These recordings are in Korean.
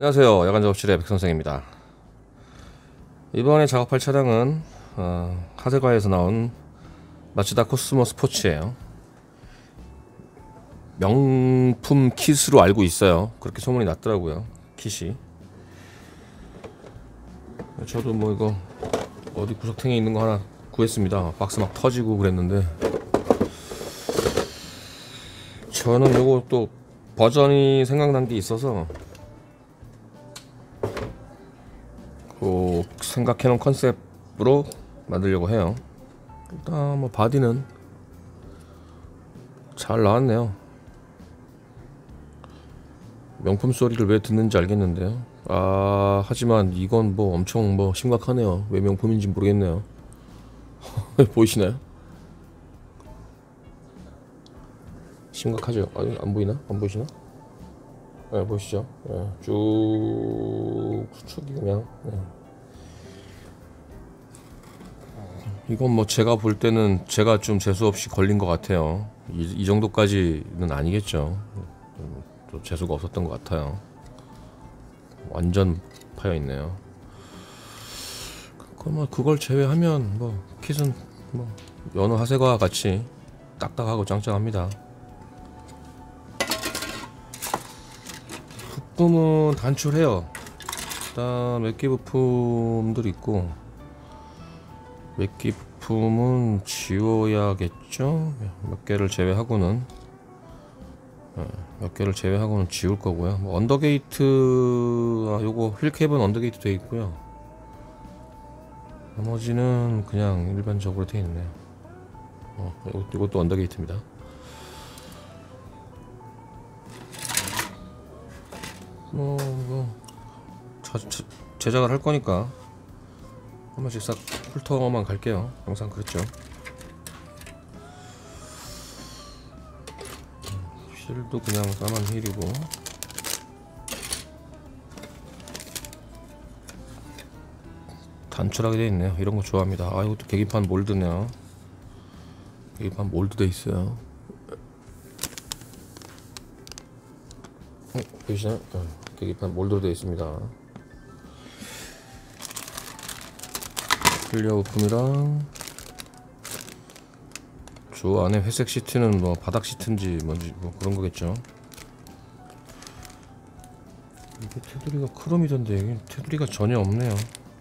안녕하세요. 야간 작업실의 백선생입니다. 이번에 작업할 차량은 하세가에서 나온 마츠다 코스모 스포츠예요. 명품 킷으로 알고 있어요. 그렇게 소문이 났더라고요. 킷이. 저도 뭐 이거 어디 구석탱이에 있는 거 하나 구했습니다. 박스 막 터지고 그랬는데, 저는 요거 또 버전이 생각난 게 있어서 생각해놓은 컨셉으로 만들려고 해요. 일단 뭐 바디는 잘 나왔네요. 명품 소리를 왜 듣는지 알겠는데요. 하지만 이건 뭐 엄청 뭐 심각하네요. 왜 명품인지 모르겠네요. 보이시나요? 심각하죠? 아니, 안 보이나? 안 보이시나? 네, 보이시죠? 네, 쭉 수축이 그냥. 네. 이건 뭐 제가 볼 때는 제가 좀 재수없이 걸린 것 같아요. 이 정도까지는 아니겠죠. 또 재수가 없었던 것 같아요. 완전 파여 있네요. 그걸 제외하면 뭐 킷은 뭐 여느 하세가와 같이 딱딱하고 짱짱합니다. 부품은 단출해요. 일단 몇개 부품들 있고, 몇 개 부품은 지워야겠죠. 몇 개를 제외하고는 지울 거고요. 뭐 언더게이트, 요거 휠캡은 언더게이트 되어 있고요. 나머지는 그냥 일반적으로 되어 있네요. 이것도 언더게이트입니다. 제작을 할 거니까 한 번씩 싹 훑어만 갈게요. 항상 그렇죠. 휠도 그냥 까만 휠이고, 단출하게 되어 있네요. 이런 거 좋아합니다. 이것도 계기판 몰드네요. 계기판 몰드 돼 있어요. 보이시나요? 계기판 몰드로 되어 있습니다. 클리어 부품이랑 저 안에 회색 시트는 뭐 바닥 시트인지 뭔지 뭐 그런 거겠죠. 이게 테두리가 크롬이던데 여기 테두리가 전혀 없네요.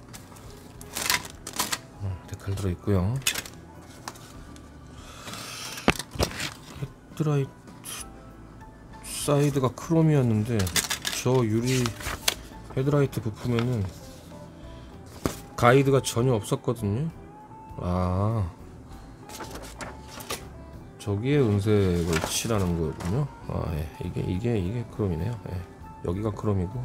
데칼 들어 있고요. 헤드라이트 사이드가 크롬이었는데 저 유리 헤드라이트 부품에는 가이드가 전혀 없었거든요. 저기에 은색을 칠하는 거군요. 예. 이게 크롬이네요. 예. 여기가 크롬이고.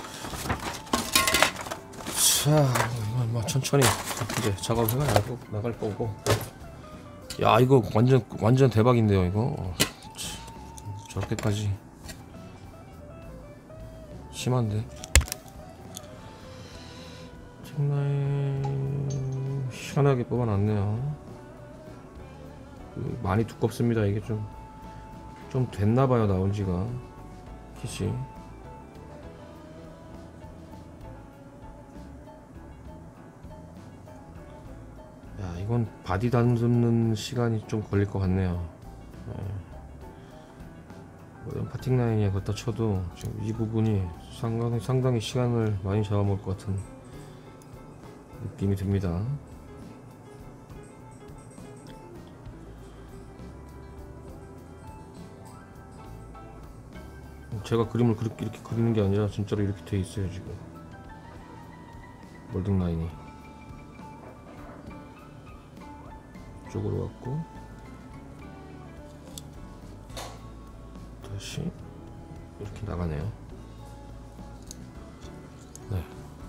자, 이건 뭐 천천히 이제 작업을 나갈 거고. 야, 이거 완전 대박인데요, 이거. 저렇게까지 심한데. 틱라인 희한하게 뽑아놨네요. 많이 두껍습니다. 이게 좀 됐나봐요, 나온지가. 킷이. 야, 이건 바디 다듬는 시간이 좀 걸릴 것 같네요. 파팅 라인에 갖다 쳐도 지금 이 부분이 상당히 시간을 많이 잡아먹을 것 같은 느낌이 듭니다. 제가 그림을 이렇게 그리는 게 아니라 진짜로 이렇게 돼 있어요. 지금 몰딩 라인이 이쪽으로 왔고, 다시 이렇게 나가네요. 네,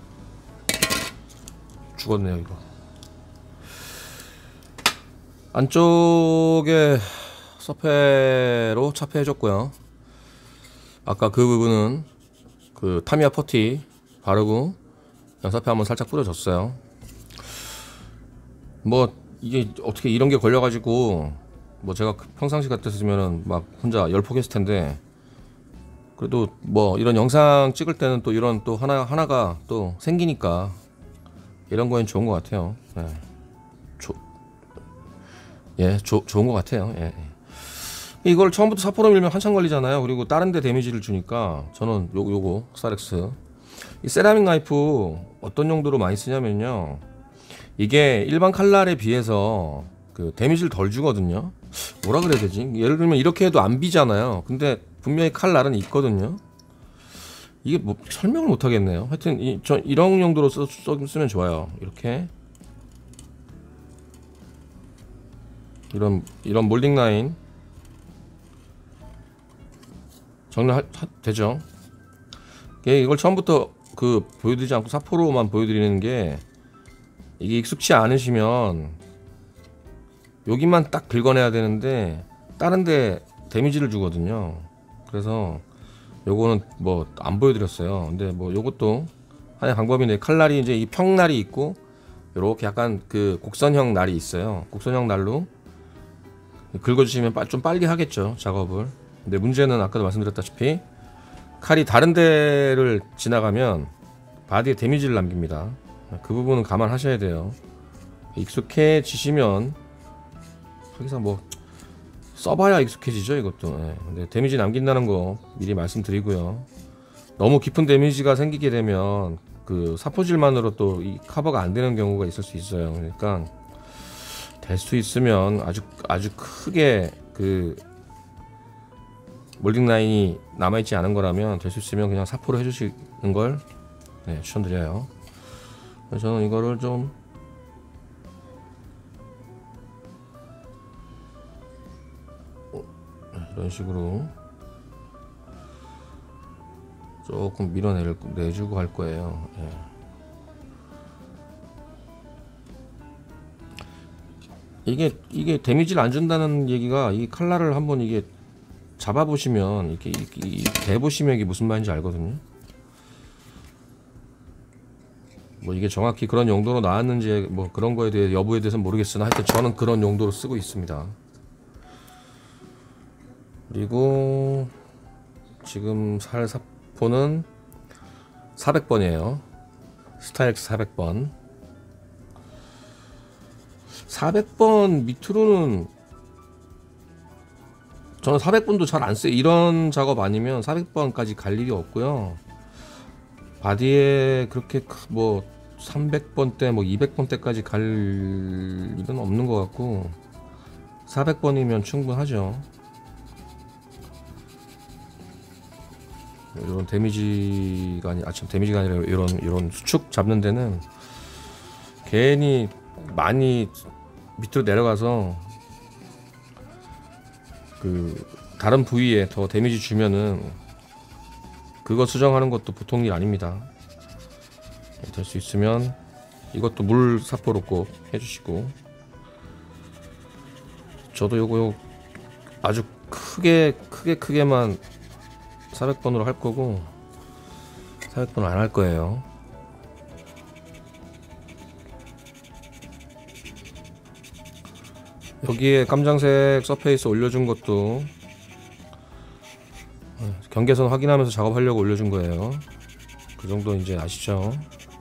죽었네요. 이거 안쪽에 서페로 차폐해줬고요. 아까 그 부분은 그 타미야 퍼티 바르고 그냥 서페 한번 살짝 뿌려줬어요. 뭐 이게 어떻게 이런 게 걸려가지고 뭐 제가 평상시 같았으면은 막 혼자 열폭했을 텐데, 그래도 뭐 이런 영상 찍을 때는 또 이런 또 하나가 또 생기니까 이런 거엔 좋은 것 같아요. 좋은 것 같아요. 이걸 처음부터 사포로 밀면 한참 걸리잖아요. 그리고 다른 데 데미지를 주니까 저는 요거 스타렉스 이 세라믹 나이프 어떤 용도로 많이 쓰냐면요, 이게 일반 칼날에 비해서 그 데미지를 덜 주거든요. 뭐라 그래야 되지? 예를 들면 이렇게 해도 안 비잖아요. 근데 분명히 칼날은 있거든요. 이게 뭐 설명을 못 하겠네요. 하여튼 이런 용도로 쓰면 좋아요. 이렇게 이런 몰딩 라인 되죠. 이걸 처음부터 보여드리지 않고 사포로만 보여드리는 게, 이게 익숙치 않으시면 여기만 딱 긁어내야 되는데 다른데 데미지를 주거든요. 그래서 요거는 뭐 안 보여드렸어요. 근데 뭐 요것도 하나의 방법인데, 칼날이 이제 이 평날이 있고 요렇게 약간 그 곡선형 날이 있어요. 곡선형 날로 긁어주시면 좀 빨리 하겠죠, 작업을. 근데 문제는 아까도 말씀드렸다시피 칼이 다른 데를 지나가면 바디에 데미지를 남깁니다. 그 부분은 감안하셔야 돼요. 익숙해지시면 항상 뭐 써봐야 익숙해지죠, 이것도. 근데 데미지 남긴다는 거 미리 말씀드리고요. 너무 깊은 데미지가 생기게 되면 그 사포질만으로 또 이 커버가 안 되는 경우가 있을 수 있어요. 그러니까 될 수 있으면 아주 크게 그 몰딩 라인이 남아있지 않은 거라면 될 수 있으면 그냥 사포로 해주시는 걸 추천드려요. 그래서 저는 이거를 좀 이런 식으로 조금 밀어내주고 할 거예요. 이게 데미지를 안 준다는 얘기가, 이 칼날을 한번 이게 잡아보시면, 이렇게 대보시면 이게 무슨 말인지 알거든요. 뭐 이게 정확히 그런 용도로 나왔는지 뭐 그런 거에 대해 여부에 대해서는 모르겠으나 하여튼 저는 그런 용도로 쓰고 있습니다. 그리고 지금 살 사포는 400번이에요. 스타렉스 400번. 400번 밑으로는 저는 400번도 잘 안 써요. 이런 작업 아니면 400번까지 갈 일이 없고요. 바디에 그렇게 뭐 300번대 뭐 200번대까지 갈 일은 없는 것 같고, 400번이면 충분하죠. 이런 데미지가 아니라 이런 수축 잡는 데는 괜히 많이 밑으로 내려가서 그 다른 부위에 더 데미지 주면은 그거 수정하는 것도 보통 일 아닙니다. 될 수 있으면 이것도 물 사포로 꼭 해주시고, 저도 요거 아주 크게만 400번으로 할 거고 400번 안 할 거예요. 여기에 깜장색 서페이스 올려준 것도 경계선 확인하면서 작업하려고 올려준 거예요. 그 정도 이제 아시죠?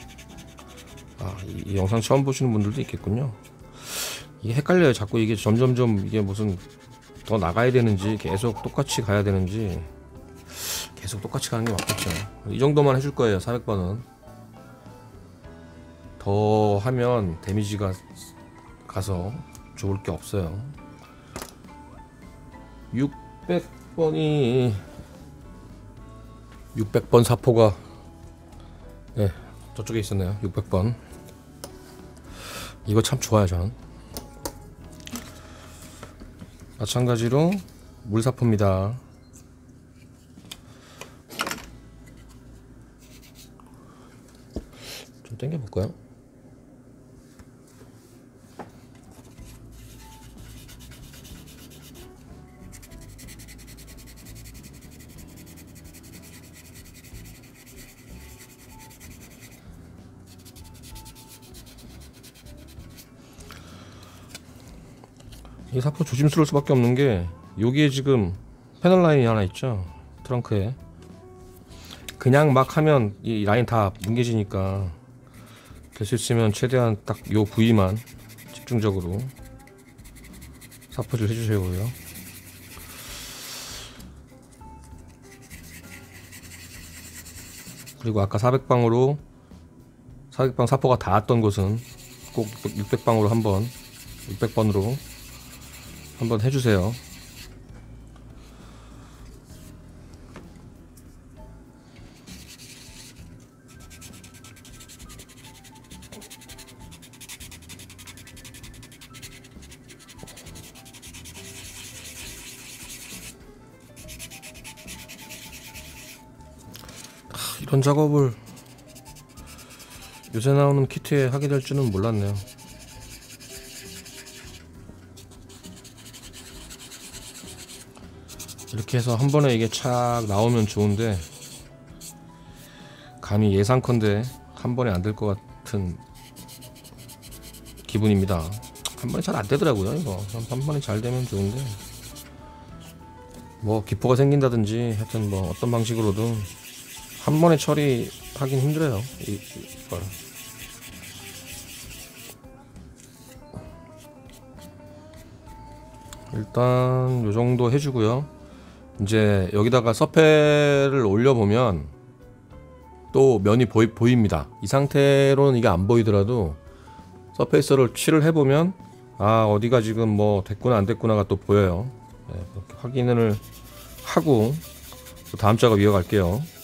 이 영상 처음 보시는 분들도 있겠군요. 이게 헷갈려요. 자꾸 이게 점점점 이게 무슨 더 나가야 되는지, 계속 똑같이 가야 되는지, 계속 똑같이 가는 게 맞겠죠. 이 정도만 해줄 거예요. 400번은 더 하면 데미지가 가서 좋을 게 없어요. 600번 사포가 저쪽에 있었네요. 600번. 이거 참 좋아요. 전 마찬가지로 물사포입니다. 좀 당겨볼까요? 이 사포 조심스러울 수밖에 없는 게, 여기에 지금 패널 라인이 하나 있죠, 트렁크에. 그냥 막 하면 이 라인 다 뭉개지니까 될 수 있으면 최대한 딱 요 부위만 집중적으로 사포질 해주세요고요. 그리고 아까 400방으로 400방 사포가 닿았던 곳은 꼭 600방으로 한번 600번으로 한번 해주세요. 이런 작업을 요새 나오는 키트에 하게 될 줄은 몰랐네요. 이렇게 해서 한 번에 이게 착 나오면 좋은데 감히 예상컨대 한 번에 안 될 것 같은 기분입니다. 한 번에 잘 안 되더라고요. 이거 한 번에 잘 되면 좋은데 뭐 기포가 생긴다든지 하여튼 뭐 어떤 방식으로든 한 번에 처리하긴 힘들어요. 이걸. 일단 요 정도 해주고요. 이제 여기다가 서페를 올려보면 또 면이 보입니다. 이 상태로는 이게 안 보이더라도 서페이스를 칠을 해보면 아 어디가 지금 뭐 됐구나 안 됐구나가 또 보여요. 네, 그렇게 확인을 하고 또 다음 작업 이어갈게요.